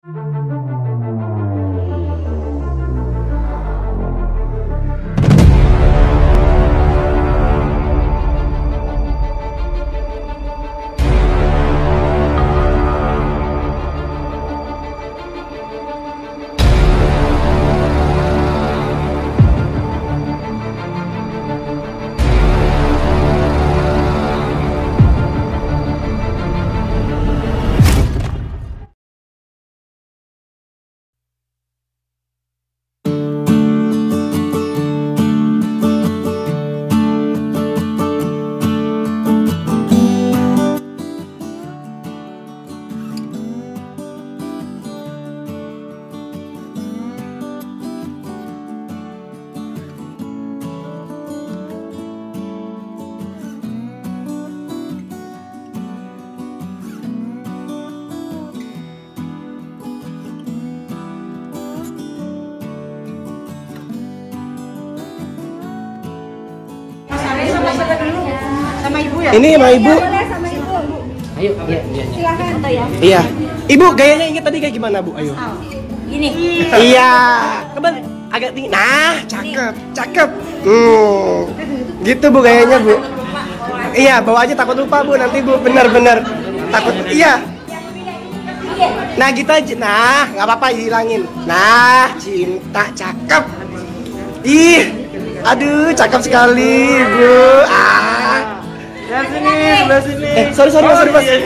Sama ibu ya? Ini sama ibu. Sama ibu. Ayo, iya. Silakan foto ya. Iya. Ibu gayanya ingat tadi kayak gimana, Bu? Ayo. Gini. Iya. Kebal agak tinggi. Nah, cakep, cakep. Gitu Bu gayanya, Bu. Iya, bawa aja takut lupa, Bu. Nanti Bu benar-benar takut. Iya. Nah, gitu aja. Nah, nggak apa-apa hilangin. Nah, cinta cakep. Ih. Aduh, cakep sekali, Bu. Ya sini, sebelah sini. Sorry Mas. Sekali lagi.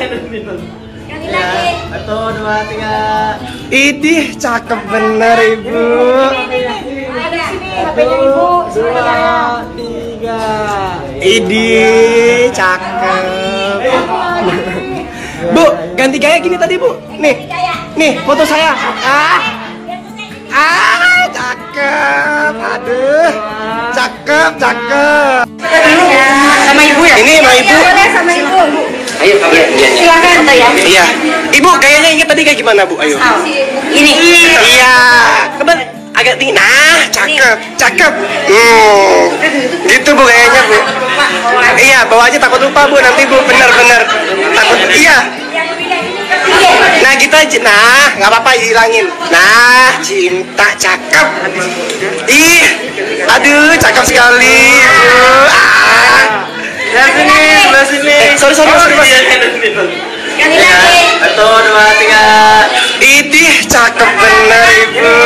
1, 2, 3. Idih, cakep bener, Ibu. Ada sini HP-nya ibu. 2, 3. Idih, cakep. Bu, ganti gaya gini tadi, Bu. Nih, foto saya. Cakep. Aduh, cakep. Sama ibu ya? Ini sama ibu. Boleh sama ibu. Ayo, iya. Silakan foto ya. Iya. Ibu gayanya ingat tadi kayak gimana, Bu? Ayo. Ini. Iya. Kebal agak tinggi. Nah, cakep. Gitu Bu gayanya, Bu. Iya, bawa aja takut lupa, Bu. Nanti Bu benar-benar takut. Iya. Nah, gitu aja. Nah, nggak apa-apa hilangin. Nah, cinta cakep. Ih. Aduh, cakep sekali, Bu. Ya sini, sebelah sini. Sorry Mas. Sekali lagi. 1, 2, 3. Idih, cakep bener, Ibu.